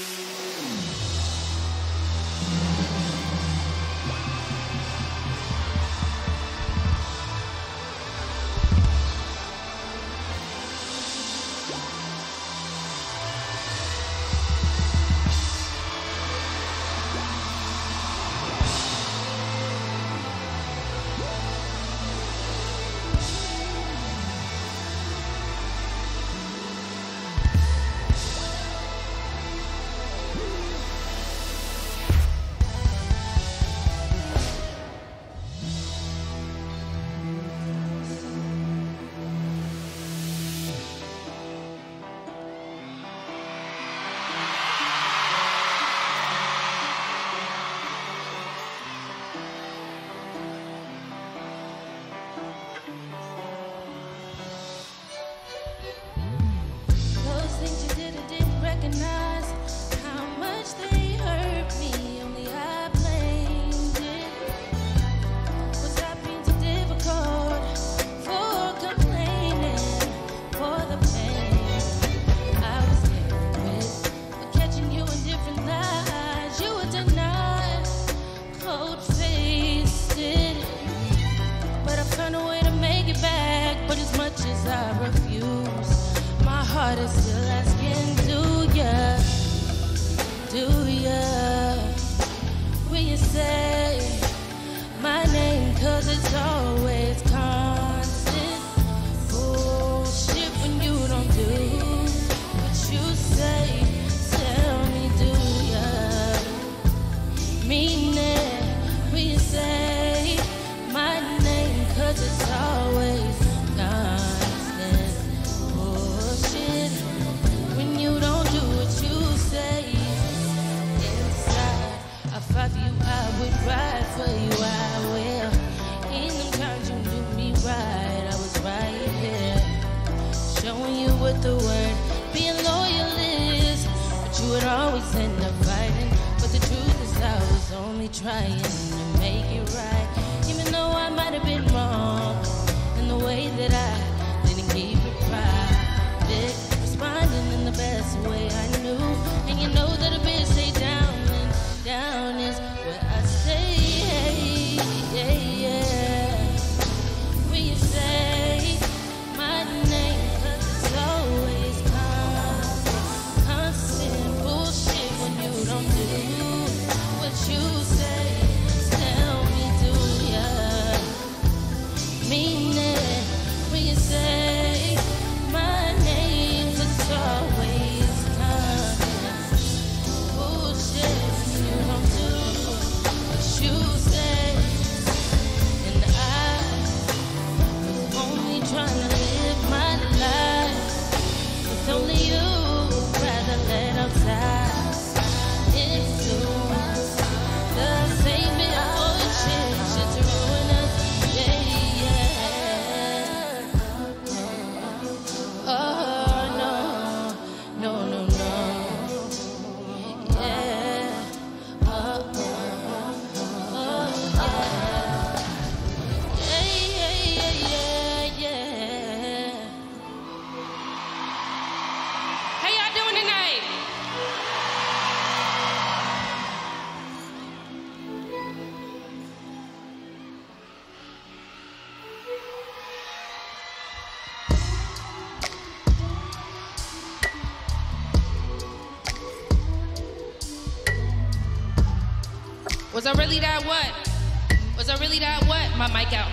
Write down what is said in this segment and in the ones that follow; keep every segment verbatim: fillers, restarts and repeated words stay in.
Was I really that what? Was I really that what? My mic out.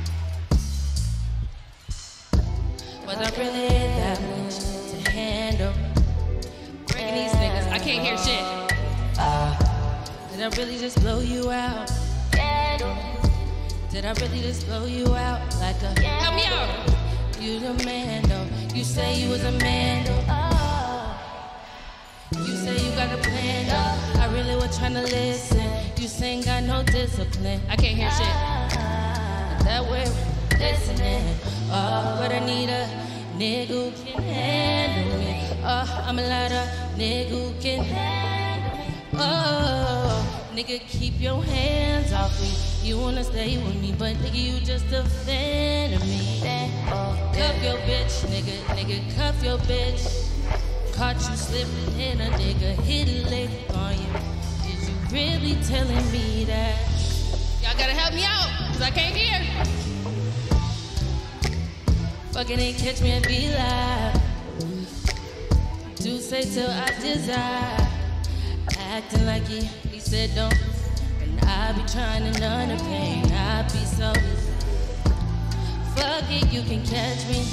Was I really that much to handle? Breaking these niggas, I can't hear shit. Did I really just blow you out? Did I really just blow you out like a? Help me out. You the man though. You say you was a man though. You say you got a plan though. I really was trying to listen. You say ain't got no discipline. I can't hear shit. That way listening. Oh, but I need a nigga who can handle me. Oh, I'm a lot of nigga who can handle me. Oh, nigga, keep your hands off me. You wanna stay with me, but nigga, you just offended me. Oh, cuff your bitch, nigga, nigga, cuff your bitch. caught you slipping and a nigga hit a lick on you. Is you really telling me that? Y'all gotta help me out, cause I can't hear. Fucking ain't catch me and be live. Do say till I desire. Acting like he, he said don't. And I be trying to numb the pain. I be so. Fuck it, you can catch me.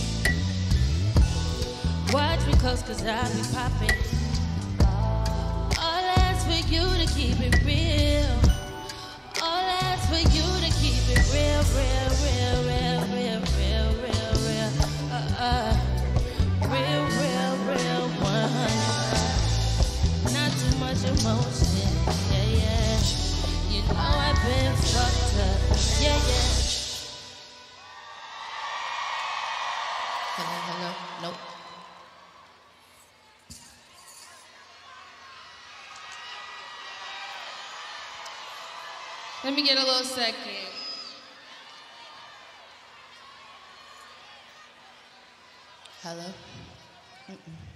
Watch me close cause I be popping. All I ask for you to keep it real. All I ask for you to keep it real, real, real, real, real, real, real, real. Uh, uh, real, real, real, one hundred. Not too much emotion, yeah, yeah. You know I've been fucked up, yeah, yeah. Hello, hello, nope. Let me get a little second. Hello? Mm-mm.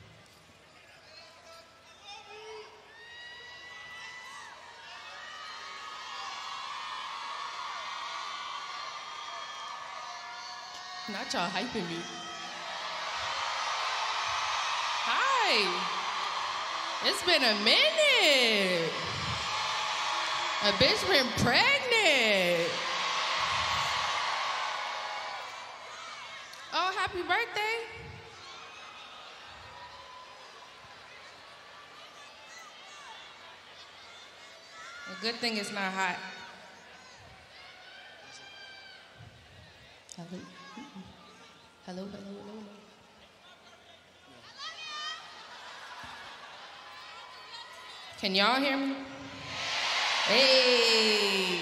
Not y'all hyping me. Hi. It's been a minute. A bitch been pregnant. Oh, happy birthday. A good thing it's not hot. Hello, hello, hello, hello. Can y'all hear me? Hey.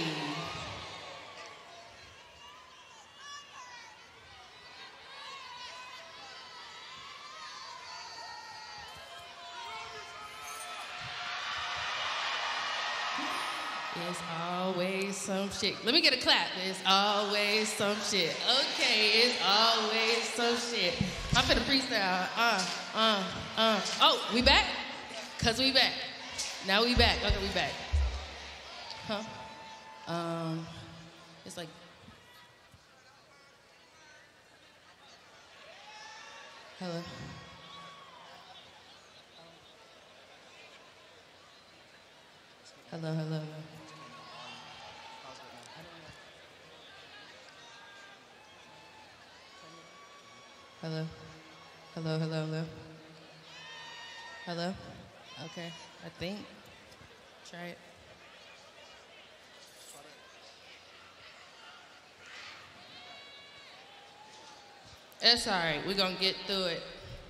It's always some shit. Let me get a clap. It's always some shit. Okay, it's always some shit. I'm finna freestyle. Uh, uh, uh. Oh, we back? Cause we back. Now we back. Okay, we back. Huh? Um, it's like. Hello. Hello, hello, hello. Hello. Hello, hello, hello. Hello? Okay, I think. Try it. It's all right, we're gonna get through it.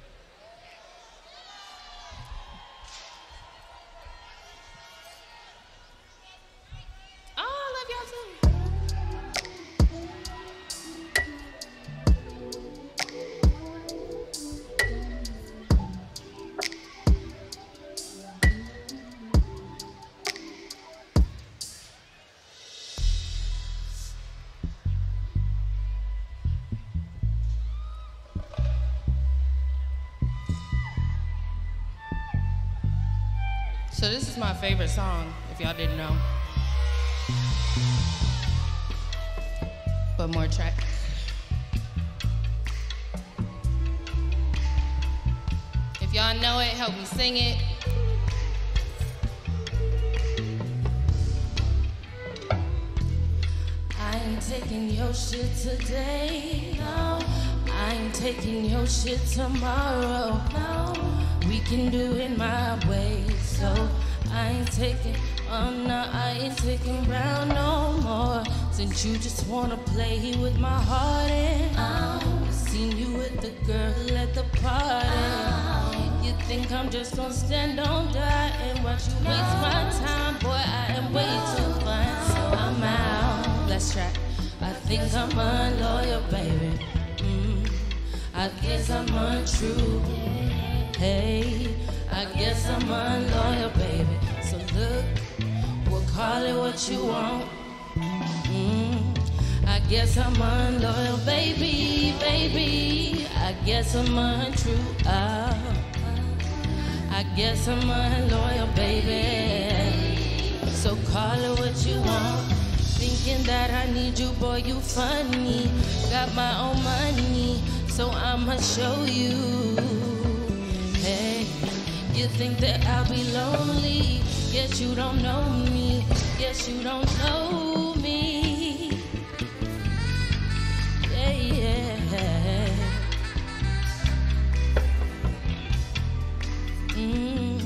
So this is my favorite song, if y'all didn't know. But more track. If y'all know it, help me sing it. I ain't taking your shit today, no. I ain't taking your shit tomorrow, no. We can do it my way, so I ain't taking, oh no, I ain't taking round no more. Since you just wanna play with my heart and I seen you with the girl at the party. You think I'm just gonna stand on that and watch you waste my time? Boy, I am way too fun, so I'm out. Let's try. I think I'm unloyal, baby. Mm, I guess I'm untrue. Hey, I guess I'm unloyal, baby. So look, we'll call it what you want. Mm, I guess I'm unloyal, baby, baby. I guess I'm untrue. Oh, I guess I'm unloyal, baby. So call it what you want. Thinking that I need you, boy, you funny. Got my own money, so I'ma show you. Hey, you think that I'll be lonely? Guess you don't know me. Guess you don't know me. Yeah, yeah. Mm-hmm.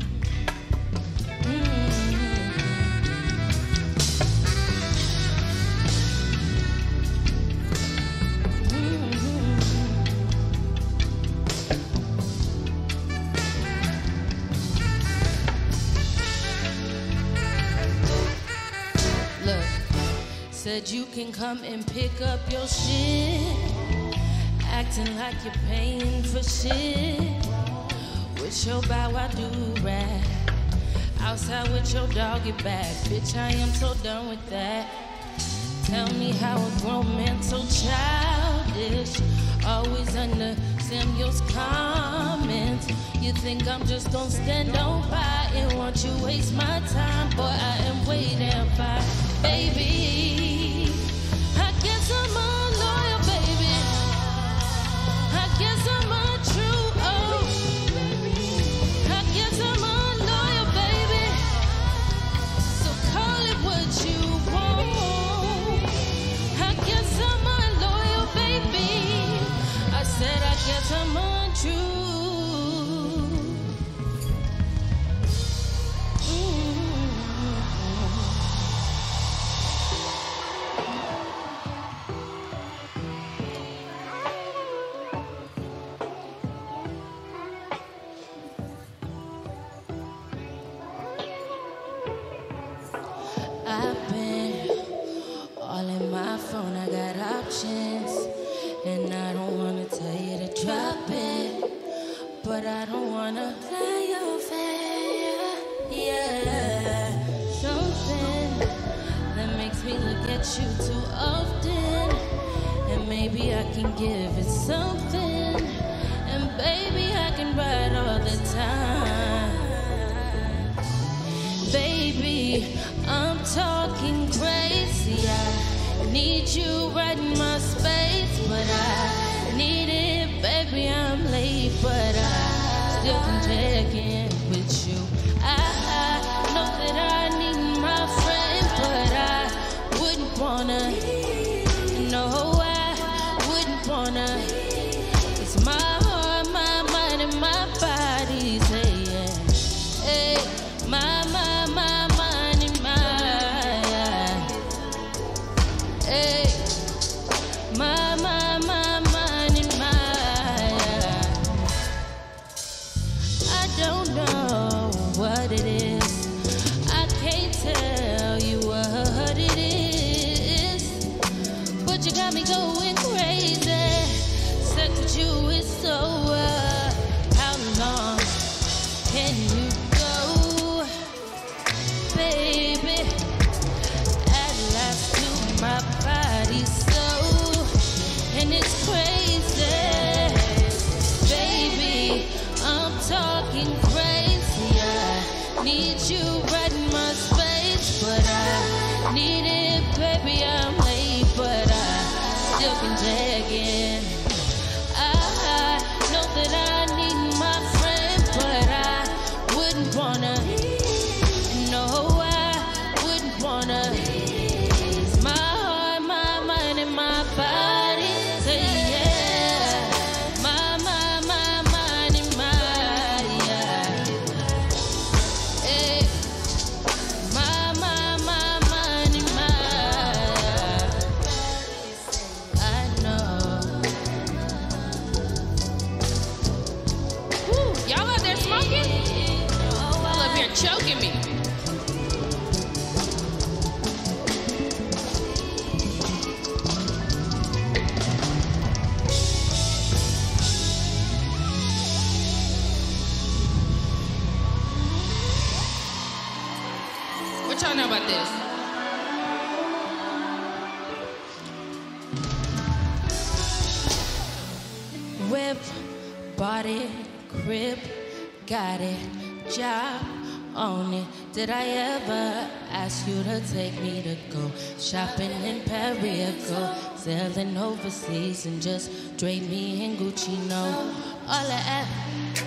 Said you can come and pick up your shit, acting like you're paying for shit. With your bow I do rap, outside with your doggy bag. Bitch, I am so done with that. Tell me how a grown man so childish, always under Samuel's comments. You think I'm just gonna stand on by and want you waste my time? Boy, I am waiting by, baby. I guess I'm unloyal, baby. I guess I'm untrue, oh. I guess I'm unloyal, baby. So call it what you want. I guess I'm unloyal, baby. I said I guess I'm untrue. I've been all in my phone, I got options, and I don't wanna tell you to drop it, but I don't wanna play your fair, yeah. Something that makes me look at you too often, and maybe I can give it something, and baby I can ride all the time. Baby, I'm talking crazy. I need you right in my space, but I need it, baby. I'm late, but I still can check in with you. I, I know that I need my friend, but I wouldn't wanna. No, I wouldn't wanna. It's my heart, my mind, and my body saying, hey, my, my, my. My, my, my, mind and my, I don't know what it is. I can't tell you what it is. But you got me going crazy. Sex with you is so, uh, how long can you go, baby? At last to my body so. And it's crazy, baby, I'm talking crazy. I need you right in my space, but I need it, baby, I'm late, but I still can tag in. I know that I need my friend, but I wouldn't wanna. No, I wouldn't wanna. It's my heart, my mind, and my body. Choking me. What y'all know about this? Whip, body, crib, got it, job on it. Did I ever ask you to take me to go shopping in Paris, go sailing overseas and just drape me in Gucci? No, all I ever,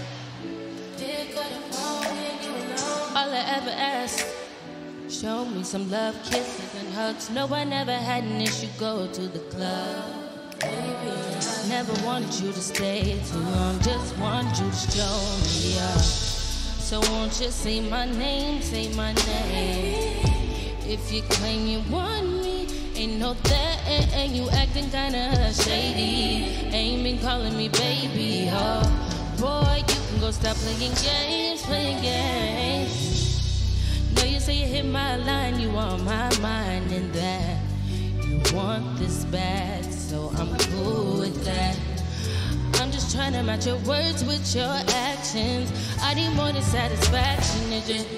all I ever asked, show me some love, kisses and hugs. No, I never had an issue, go to the club. Baby, I never wanted you to stay too long, just wanted you to show me up. So won't you say my name, say my name. If you claim you want me, ain't no that, and you acting kinda shady. Ain't been calling me baby, oh boy, you can go stop playing games, playing games. No, you say you hit my line, you on my mind, and that you want this bad, so I'm cool with that. I'm just trying to match your words with your actions. I need more than satisfaction. It's just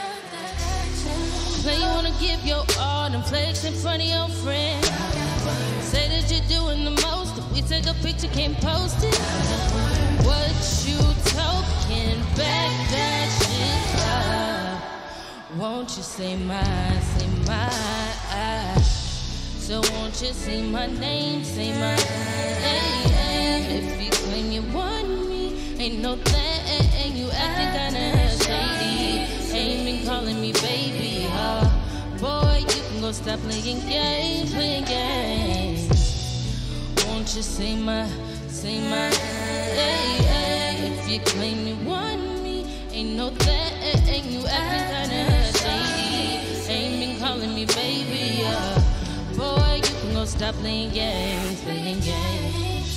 play, you wanna give your all and flex in front of your friends. Say that you're doing the most. If we take a picture, can't post it. What you talking, back that shit up. Won't you say my, say my? So won't you say my name, say my name. If you claim you want me, ain't no that, and you acting kinda shady. Ain't been calling me baby, oh boy, you can go stop playing games, playing games. Won't you say my, say my name. If you claim you want me, ain't no that, and you acting kinda shady. Ain't been calling me baby, oh boy, you can go stop playing games, playing games.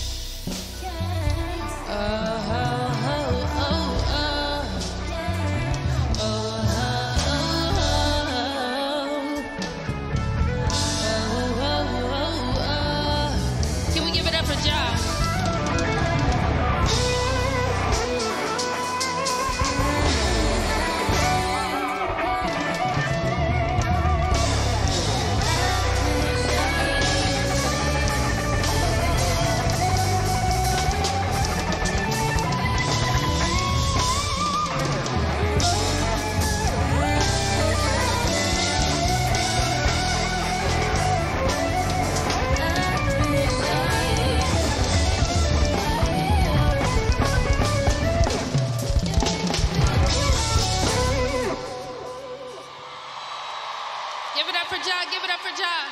Oh, oh, oh, oh, oh. Oh, oh, oh, oh. Can we give it up for Ja? Give it up for Ja, give it up for Ja.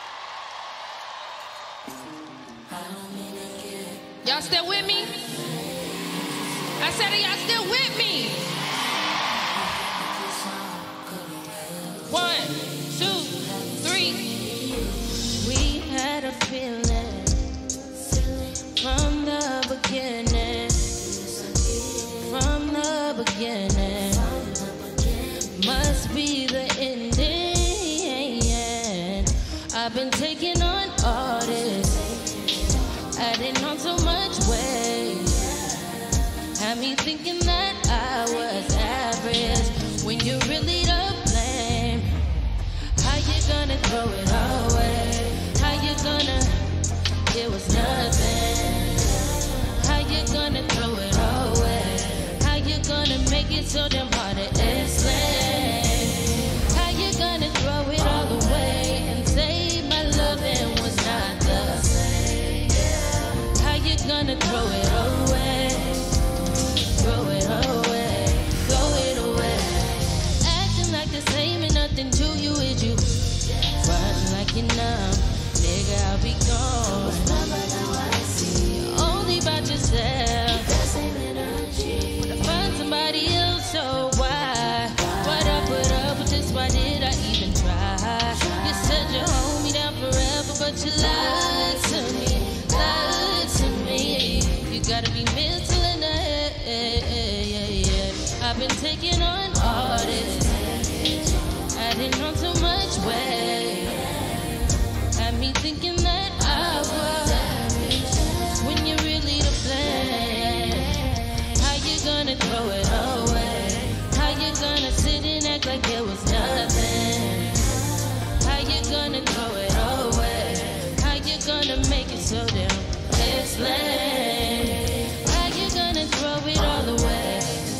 Y'all still with me? I said, are y'all still with me? One, two, three. We had a feeling from the beginning, from the beginning. Must be the ending. I've been taking on all this, adding on so much weight. Had me thinking that I was average, when you're really to blame. How you gonna throw it away? How you gonna, it was nothing. How you gonna throw it away? How you gonna make it so damn hard to explain? How you gonna throw it all away and say my loving was not the same? How you gonna throw it away? Throw it away, throw it away. Acting like the same and nothing to you is you. Frontin' like you numb, nigga, I'll be gone. Only about yourself. Wanna find somebody else, so why? What up, what up, but just why did I even try? You said you hold me down forever, but you lied to me, lied to me. You gotta be mental in the head. I've been taking on all this, adding on so much weight. Had me thinking that I was, when you're really to blame. How you gonna throw it away? How you gonna sit and act like it was nothing? How you gonna throw it away? How you gonna make it so damn explain? How you gonna throw it all away?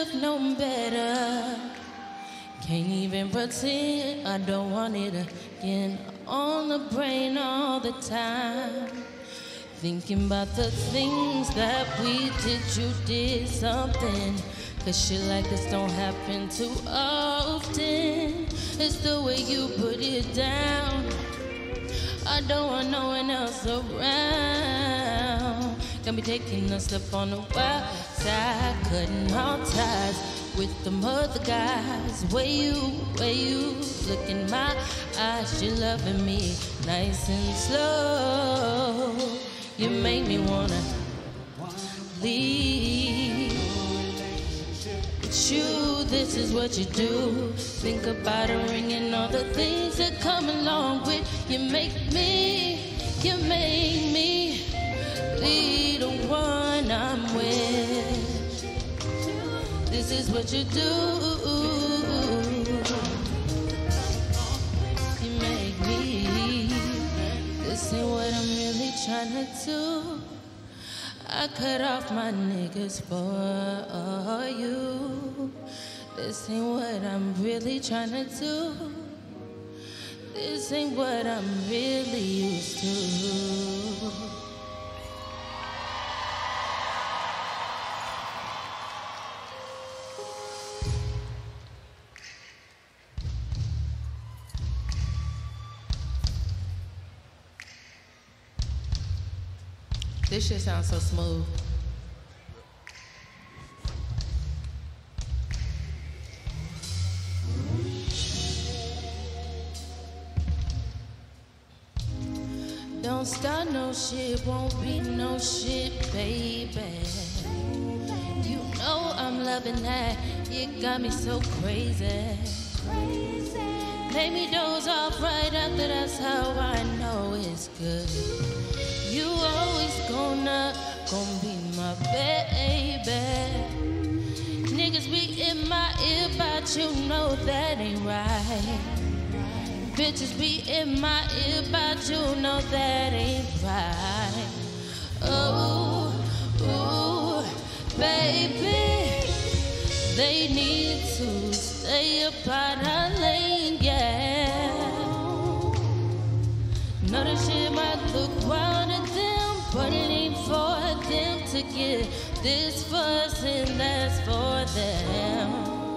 should've known better. Can't even pretend I don't want it again. On the brain all the time, thinking about the things that we did. You did something, cause shit like this don't happen too often. It's the way you put it down. I don't want no one else around. Got me taking a step on the wild side, cutting all ties with them other guys. Way you, way you look in my eyes, you're loving me nice and slow. You make me wanna leave. But you, this is what you do. Think about a ring and all the things that come along with. You make me, you make me leave the one I'm with. This is what you do. You make me. This ain't what I'm really trying to do. I cut off my niggas for you. This ain't what I'm really trying to do. This ain't what I'm really used to. This shit sounds so smooth. Don't start no shit, won't be no shit, baby. You know I'm loving that, it got me so crazy. Made me doze off right after, that's how I know it's good. You always gonna, gonna be my baby. Niggas be in my ear, but you know that ain't right. Bitches be in my ear, but you know that ain't right. Oh, ooh, baby, they need to stay up out our lane, yeah. Know that shit might look wild to them, but it ain't for them to get this fuss and that's for them.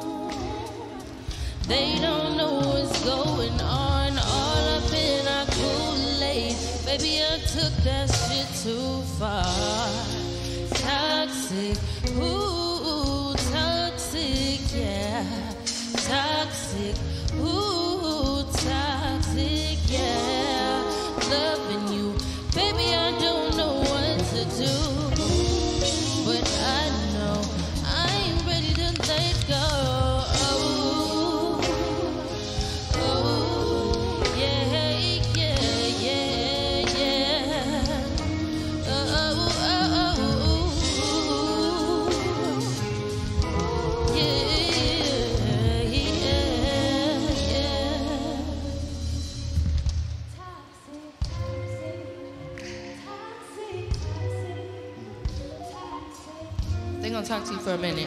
They don't know what's going on, all up in our Kool-Aid. Baby, I took that shit too far. Toxic, ooh, toxic, yeah. Toxic, ooh, toxic, yeah. Loving you, baby, I don't know what to do, but I know I ain't ready to let go. They're gonna talk to you for a minute.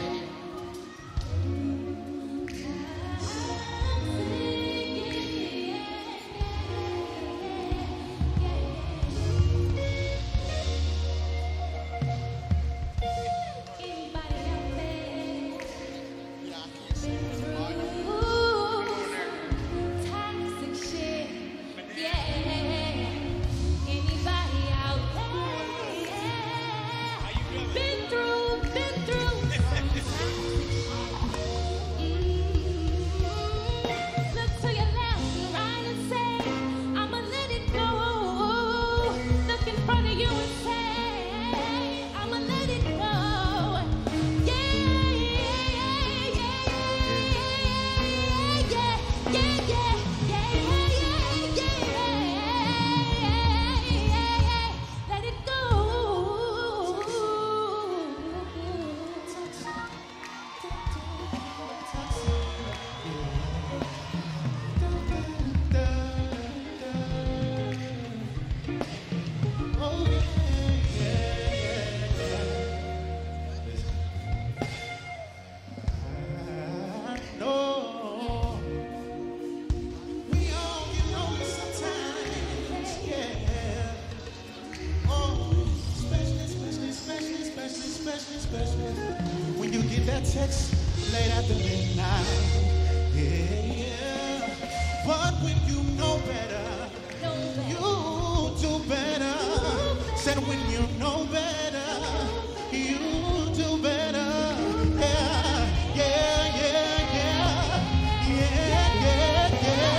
late after midnight. Yeah, yeah. But when you know better, you do better. Said when you know better, you do better. Yeah, yeah, yeah, yeah, yeah, yeah,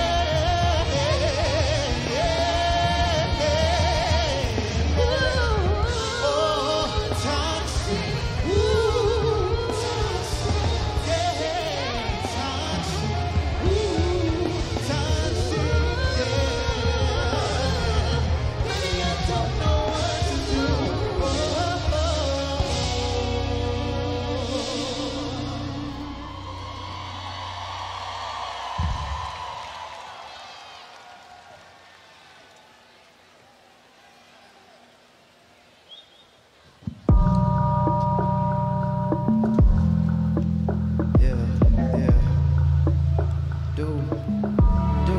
yeah, yeah, yeah. Oh, toxic. Ooh, yeah, toxic. Ooh, toxic. Yeah. Maybe I don't know what to do. Oh, oh, Yeah, yeah. Do, do.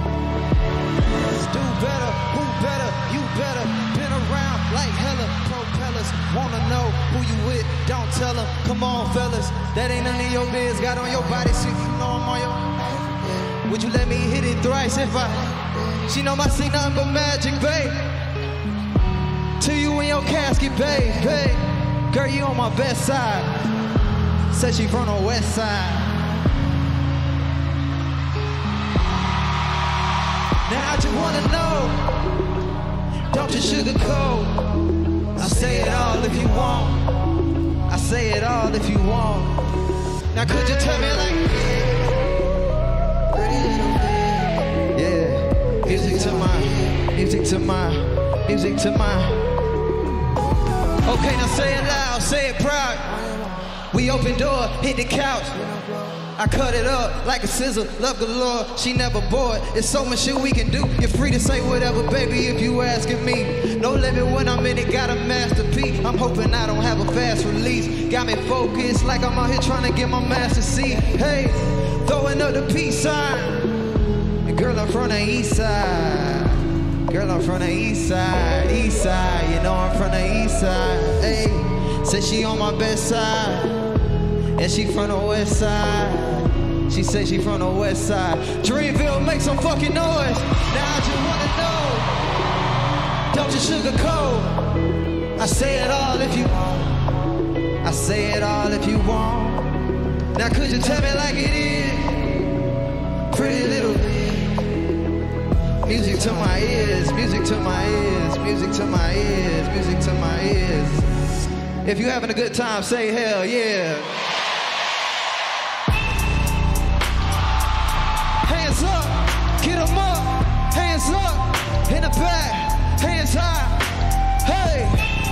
Do better, who better, you better. Been around like hella propellers. Wanna know who you with, don't tell them. Come on, fellas, that ain't none of your biz. Got on your body, so you know I'm on your. Would you let me hit it thrice if I? She know my scene nothing but magic, babe. To you in your casket, babe, babe. Girl, you on my best side. Said she from the west side. Now I just wanna know, don't you sugarcoat. I say it all if you want. I say it all if you want. Now could you tell me like, pretty little bit. Yeah, music to my, music to my, music to my. Okay, now say it loud, say it proud. We open door, hit the couch. I cut it up like a scissor, love galore. She never bored. It's so much shit we can do. You're free to say whatever, baby, if you asking me. No limit when I'm in it, got a masterpiece. I'm hoping I don't have a fast release. Got me focused like I'm out here trying to get my master seat. Hey, throwing up the peace sign. And girl, I'm from the east side. Girl, I'm from the east side, east side. You know I'm from the east side. Hey, say she on my best side. And she from the west side. She said she from the west side. Dreamville, make some fucking noise. Now I just wanna know, don't you sugarcoat. I say it all if you want. I say it all if you want. Now could you tell me like it is? Pretty little bit. Music to my ears, music to my ears, music to my ears, music to my ears. If you having a good time, say hell yeah. Hands up, get them up, hands up, in the back, hands high, hey.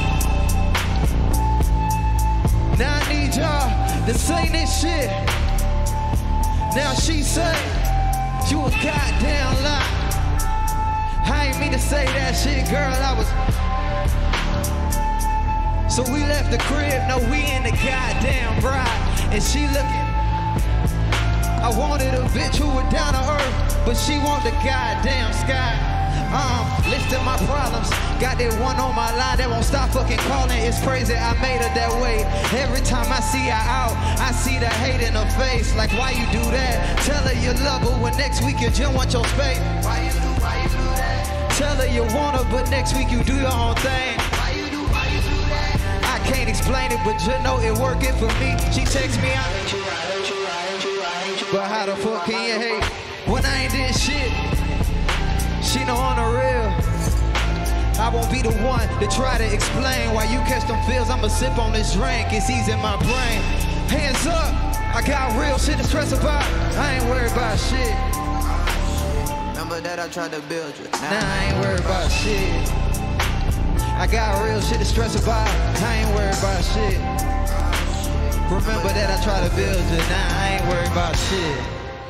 Now I need y'all to say this shit. Now she say, you a goddamn lie. I ain't mean to say that shit, girl, I was. So we left the crib, no, we in the goddamn bride. And she looking. I wanted a bitch who was down to earth, but she want the goddamn sky. Um, lifting my problems. Got that one on my line that won't stop fucking calling. It's crazy I made her that way. Every time I see her out, I see the hate in her face. Like, why you do that? Tell her you love her when next week you just want your space. Why you do, why you do that? Tell her you want her, but next week you do your own thing. Why you do, why you do that? I can't explain it, but you know it working for me. She texts me out. But how the fuck can you hate when I ain't did shit? She know on the real. I won't be the one to try to explain why you catch them feels. I'ma sip on this drink, it's easy in my brain. Hands up, I got real shit to stress about. I ain't worried about shit. Remember that I tried to build you. Now nah, I ain't worried about shit. I got real shit to stress about. I ain't worried about shit. Remember that I tried to build you. Now nah, I ain't worried about shit.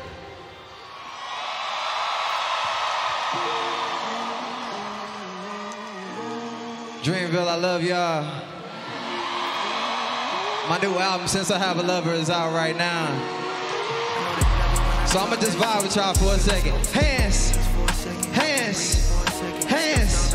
Dreamville, I love y'all. My new album, Since I Have a Lover, is out right now. So I'ma just vibe with y'all for a second. Hands, hands, hands.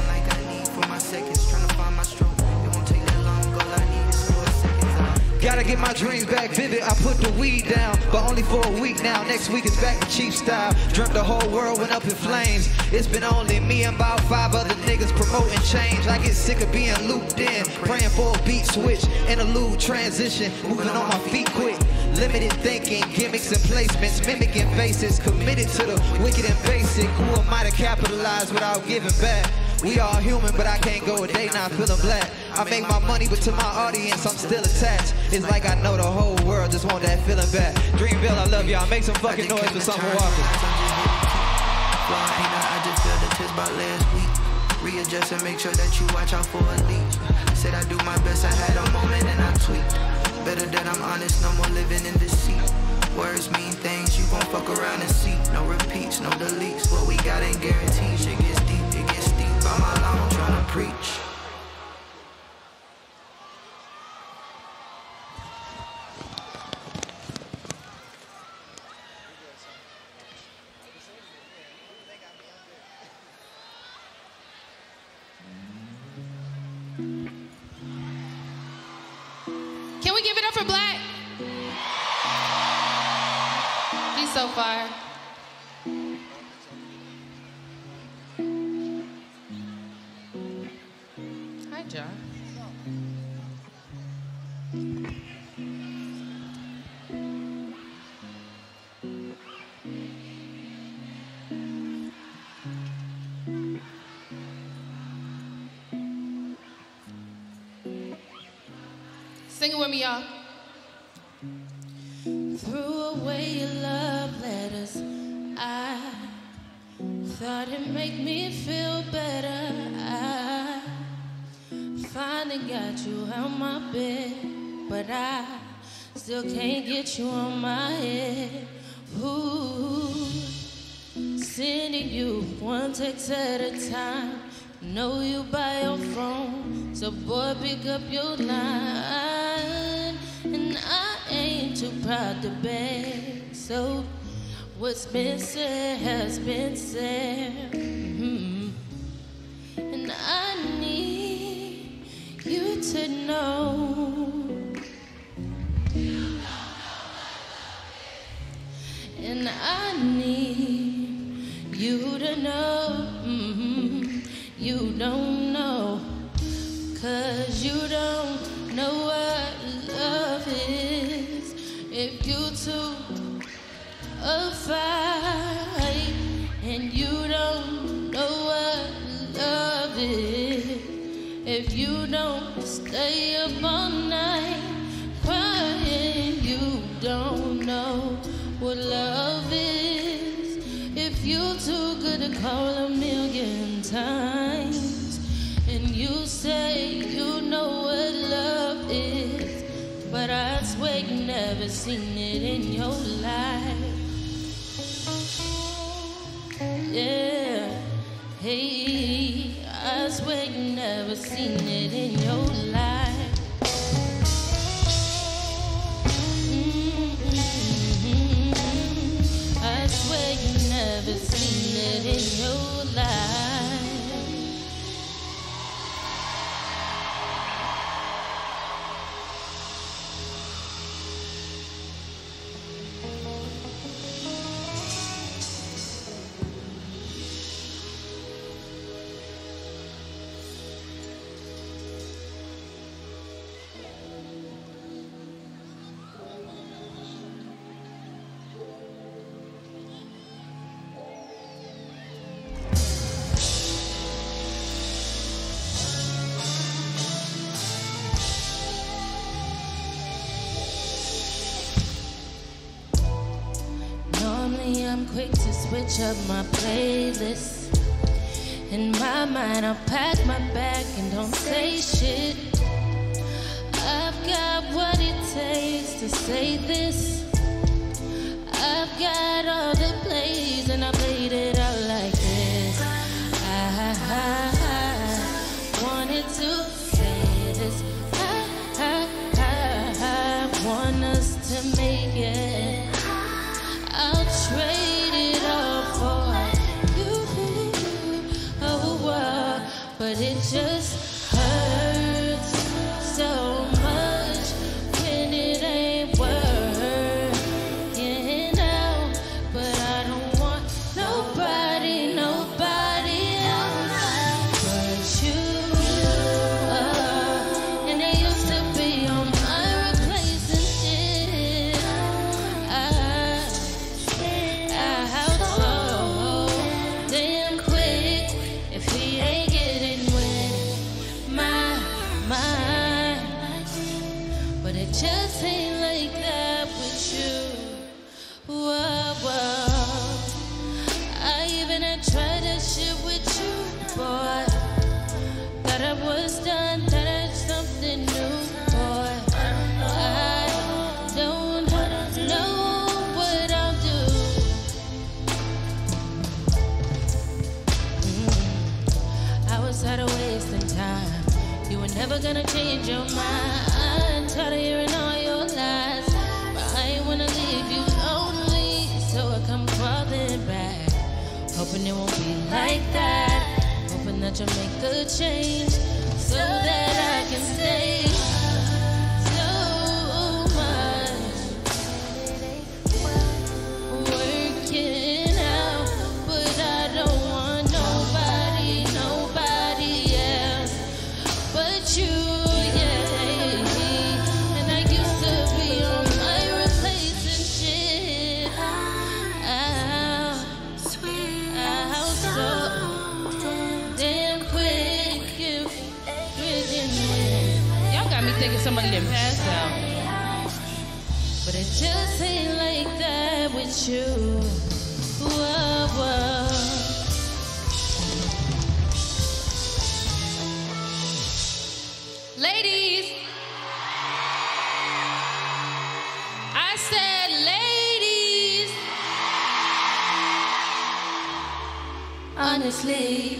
Gotta get my dreams back vivid. I put the weed down, but only for a week now. Next week it's back to cheap style. Dreamt the whole world went up in flames. It's been only me and about five other niggas promoting change. I get sick of being looped in, praying for a beat switch, interlude transition, moving on my feet quick. Limited thinking, gimmicks and placements, mimicking faces, committed to the wicked and basic. Who am I to capitalize without giving back? We all human, but I can't go a day not feeling black. I make my money, but to my audience, I'm still attached. It's like I know the whole world just want that feeling back. Dreamville, I love y'all. Make some fucking noise for Summer Walker. I just feel the test about last week. Readjust and make sure that you watch out for a leak. Said I do my best, I had a moment and I tweaked. Better that I'm honest, no more living in deceit. Words mean things, you gon' fuck around and see. No repeats, no deletes, what we got ain't guaranteed. Shit gets deep, it gets deep. I'm alone trying to preach. Can we give it up for Black? He's so fire. Hi, John. Sing it with me, y'all. Threw away your love letters. I thought it'd make me feel better. I finally got you out my bed, but I still can't get you on my head. Ooh, sending you one text at a time. Know you by your phone, so boy, pick up your line. And I ain't too proud to beg, so what's been said has been said. Mm-hmm. And I need you to know. And I need you to know. Mm-hmm. You don't know, 'cause you don't know what love is. If you two a fight and you don't know what love is. If you don't stay up all night crying, you don't know what love is. If you too good to call a million times and you say you know what love is, but I swear you never seen it in your life. Yeah, hey, I swear you never seen it in your life. Mm-hmm. I swear you never seen it in your life. I'm quick to switch up my playlist. In my mind, I'll pack my bag and don't say shit. I've got what it takes to say this. I've got all the plays and I played it out like this. I, I, I wanted to say this. I, I, I, I want us to make it. I'll trade it all for you, oh, uh, but it just hurts so much when it never gonna change your mind. Tired of hearing all your lies, but I ain't wanna leave you lonely, so I come crawling back, hoping it won't be like that, hoping that you'll make a change, so that I can stay. So much working out, but I don't want nobody, nobody else but you. Thinking somebody didn't pass out, but it just ain't like that with you. Whoa, whoa. Ladies, I said ladies. Honestly,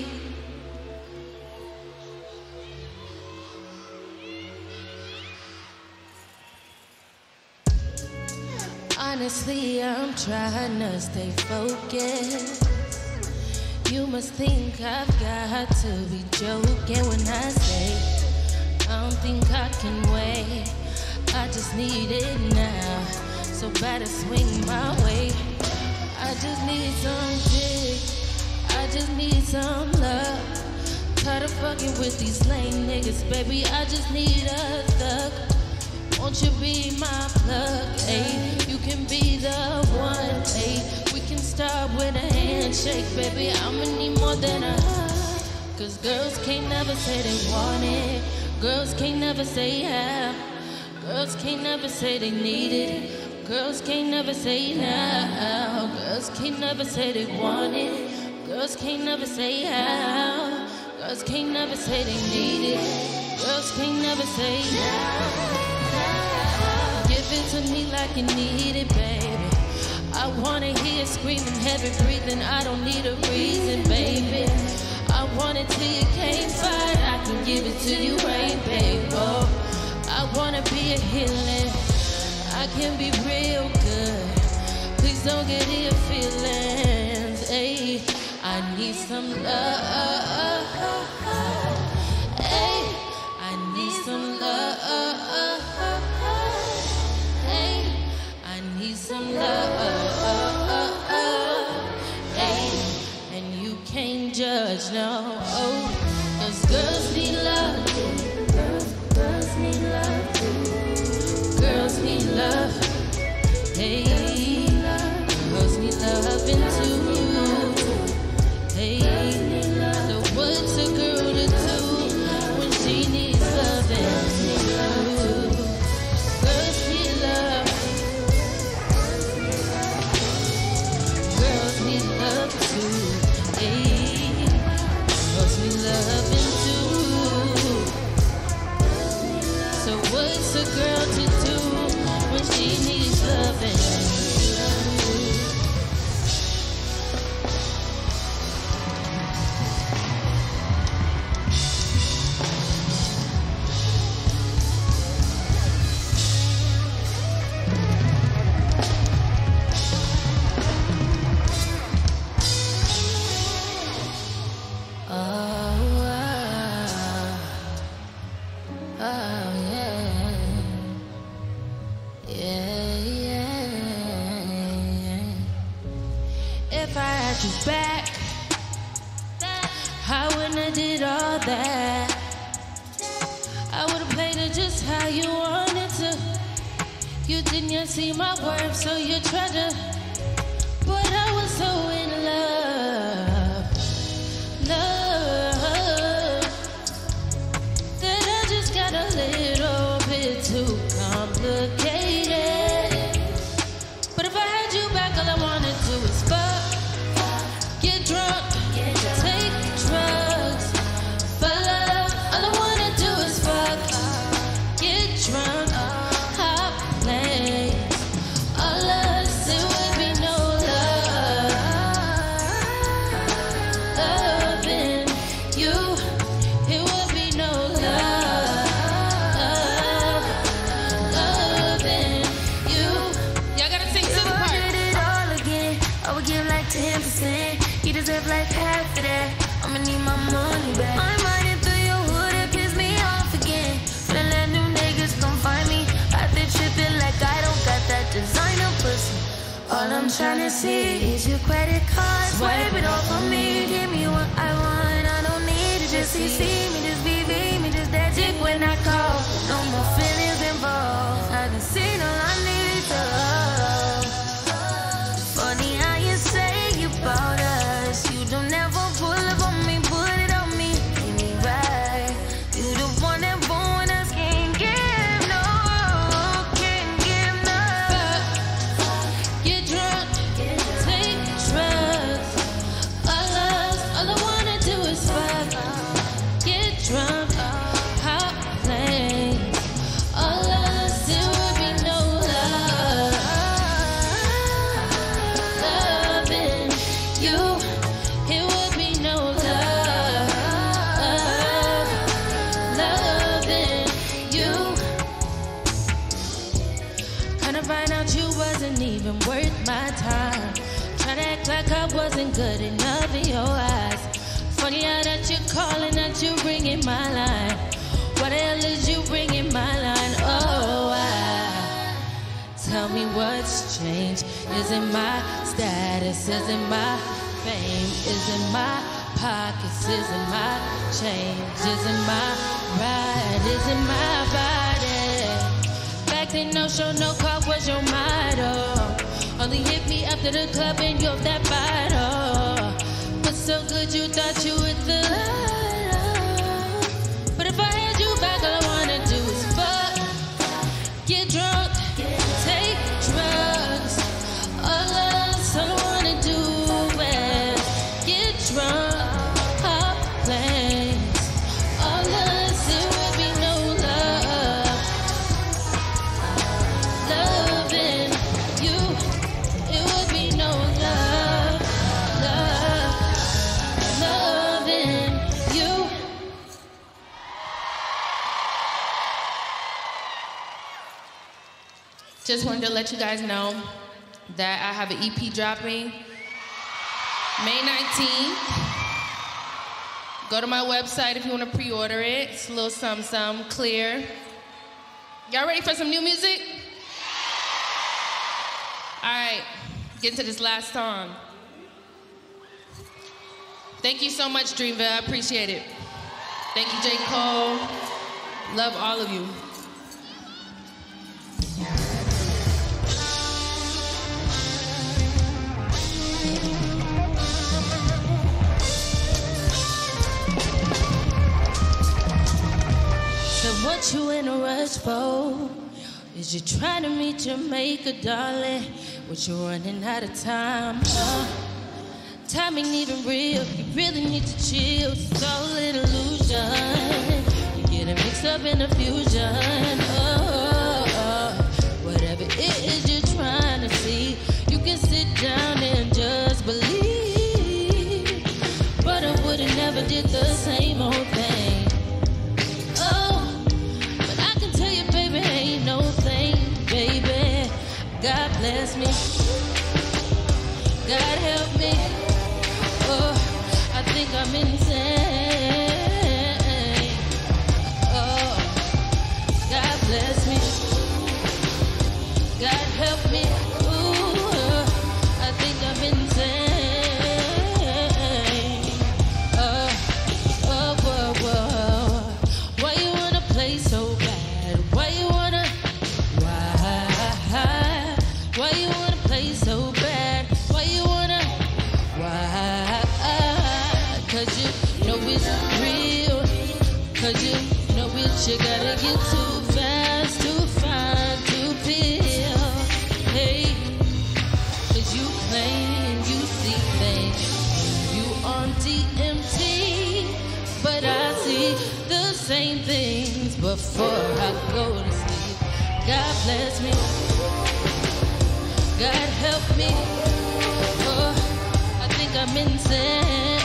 honestly, I'm trying to stay focused. You must think I've got to be joking when I say I don't think I can wait. I just need it now, so better swing my way. I just need some dick, I just need some love. Tired of fucking with these lame niggas, baby, I just need a thug. Won't you be my plug, ayy? You can be the one, ayy. We can start with a handshake, baby. I'ma need more than a hug. Cause girls can't never say they want it. Girls can't never say yeah. Girls can't never say they need it. Girls can't never say now. Girls can't never say they want it. Girls can't never say how. Girls can't never say they need it. Girls can't never say now. Give it to me like you need it, baby. I wanna hear screaming, heavy breathing. I don't need a reason, baby. I want it till you can't fight. I can give it to you right, baby. Oh, I wanna be a healing. I can be real good. Please don't get your feelings. Ay, I need some love. Ay, I need some love. Some love, hey, and you can't judge, no. Oh, cause girls need love, girls, girls need love, girls need love, hey, girls need loving too, hey. So what's a girl to do when she needs loving? Girls need love. Love too, hey, cause we loving too. So what's a girl to do when she needs loving? Back, I wouldn't have did all that. I would have played it just how you wanted to. You didn't see my worth, so you tried to. But I was so in love, love, that I just got a little bit too complicated. But if I had you back, all I wanted to is fuck. Get drunk, take drugs, for love. All I wanna do is fuck. Get drunk, hot planes. All I do is left half of that. I'ma need my money back. I'm riding through your hood, it piss me off again. Finna let new niggas come find me. Out there tripping like I don't got that designer pussy. All I'm tryna see is your credit card. Swipe it off on me, give me what I want. I don't need it, just C C me, just B B me, just that dick when I call. No more feelings involved. I done seen all I need to love. Funny how you say you about us. You don't ever pull up on me, put it on me, give me right. You the one that born us, can't give no, can't give no. Get drunk, take drugs. All us, all I wanna do is fuck. Get drunk, hot plane. All us, there would be no love. Loving you, it would be no love. Loving you. Kinda find out you wasn't even worth my time. Try to act like I wasn't good enough in your eyes. Funny how that you're calling, that you ringing my line. What the hell is you ringing my line? Oh, I tell me what's changed. Is it my status? Is it my fame? Is it my pockets? Is it my change? Is it my ride? Is it my body? Back then, no show, no call was your motto. Only hit me after the club and you off that bottle. But so good you thought you were the love. But if I had you back, all I wanna do is fuck. Get drunk, take drugs. All else, all I wanna do is get drunk, hop planes. All else, there would be no love. Loving you, it would be no love. Love, loving you. Just wanted to let you guys know that I have an E P dropping May nineteenth. Go to my website if you want to pre-order it. It's a little something, something clear. Y'all ready for some new music? All right, get into this last song. Thank you so much, Dreamville. I appreciate it. Thank you, J. Cole. Love all of you. So what you in a rush for? Is you trying to meet Jamaica, darling? What you running out of time? Huh? Time ain't even real. You really need to chill. It's all an illusion. You getting mixed up in the fusion. Oh, oh. Whatever it is you're trying to see, you can sit down and just believe. But I would've never did the same old thing. Ain't no thing, baby. God bless me. God help me. Oh, I think I'm insane. Oh, God bless me. God help me. Ooh, I think I'm insane. Oh, oh, whoa, whoa. Why you wanna play so bad? Why you wanna, why, why you wanna play so bad? Why you wanna, why, cause you know it's real, cause you know it, you gotta get too fast, too fine, too feel, hey, cause you claim you see things, you on T M T, but I see the same things before I go to sleep. God bless me. God help me. Oh, I think I'm insane.